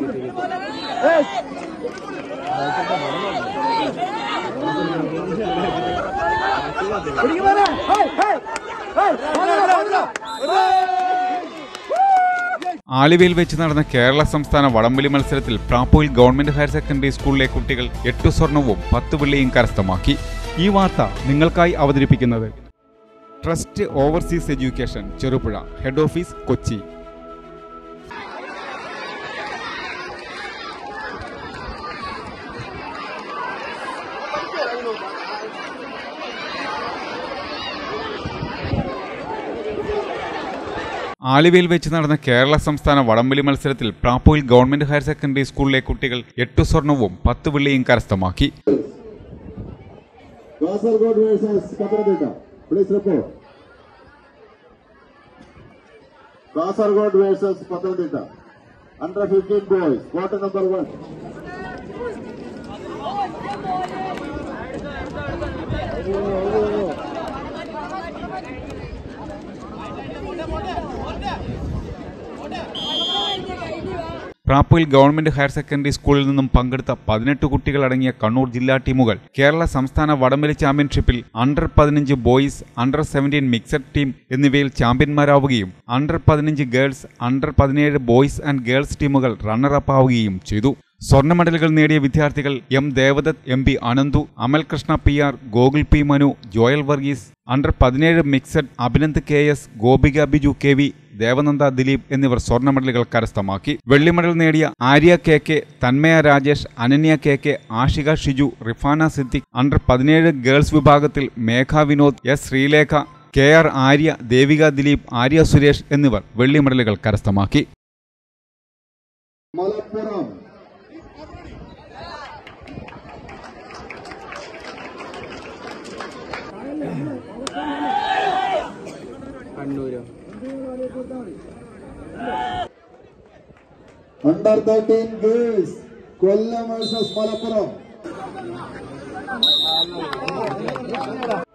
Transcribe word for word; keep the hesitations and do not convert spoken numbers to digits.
ആലുവയിൽ വെച്ച് നടന്ന കേരള സംസ്ഥാന വടംവലി മത്സരത്തിൽ പ്രാപ്പോയിൽ ഗവൺമെന്റ് ഹയർ സെക്കൻഡറി സ്കൂളിലെ കുട്ടികൾ എട്ടു സ്വർണവും പത്ത് വെള്ളിയും കരസ്ഥമാക്കി. ഈ വാർത്ത നിങ്ങൾക്കായി അവതരിപ്പിക്കുന്നത് trust overseas education, Cherupuzha, head office Kochi. ആലുവയിൽ വെച്ച് നടന്ന കേരള സംസ്ഥാന വടംവലി മത്സരത്തിൽ പ്രാപ്പോയിൽ ഗവൺമെന്റ് ഹയർ സെക്കൻഡറി സ്കൂളിലെ കുട്ടികൾ എട്ടു സ്വർണവും പത്ത് വെള്ളിയും കരസ്ഥമാക്കി. Kasaragod versus Pathanamthitta under fifteen boys quarter number one. Prapoyil government higher secondary സ്കൂളിൽ നിന്നും പങ്കെടുത്ത പതിനെട്ട് കുട്ടികളടങ്ങിയ കണ്ണൂർ ജില്ലാ ടീമുകൾ കേരള സംസ്ഥാന വടംവലി ചാമ്പ്യൻഷിപ്പിൽ അണ്ടർ പതിനഞ്ച് boys, under seventeen mixed team എന്നിവയിൽ ചാമ്പ്യന്മാരാവുകയും അണ്ടർ പതിനഞ്ച് ഗേൾസ്, അണ്ടർ പതിനേഴ് ബോയ്സ് ആൻഡ് ഗേൾസ് ടീമുകൾ റണ്ണറപ്പ് ആവുകയും ചെയ്തു. സ്വർണ്ണ മെഡലുകൾ നേടിയ വിദ്യാർത്ഥികൾ M Devadath, M P Ananthu, Amal Krishna P R, Gokul P Manu, Joel Varghese, under പതിനേഴ് mixed Abhinand K S, Gopika Biju K V, Devananda Dileep എന്നിവർ സ്വർണ്ണ മെഡലുകൾ കരസ്ഥമാക്കി. വെള്ളി മെഡൽ നേടിയ Arya K K, Thanmaya Rajesh, Ananya K K, Ashika Shiju, Rifana Siddique, under പതിനേഴ് ഗേൾസ് വിഭാഗത്തിൽ Megha Vinod, S Sreelekha, K R Arya, Devika Dileep, Arya Suresh എന്നിവർ വെള്ളി മെഡലുകൾ കരസ്ഥമാക്കി. Under thirteen girls Kollam versus Malappuram.